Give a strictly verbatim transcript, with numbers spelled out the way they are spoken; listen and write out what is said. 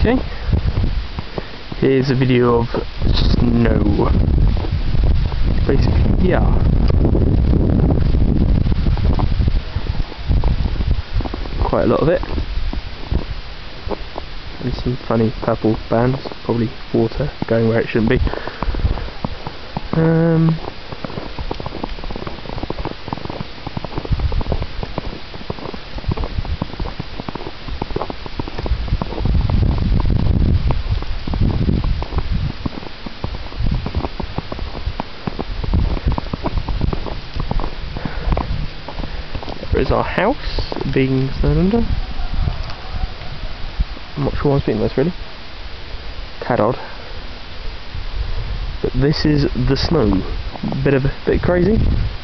Okay, here's a video of snow. Basically, yeah. Quite a lot of it. And some funny purple bands, probably water going where it shouldn't be. Um, there is our house being snowed under. I'm not sure why I'm speaking this really. Tad odd. But this is the snow. Bit of a bit crazy.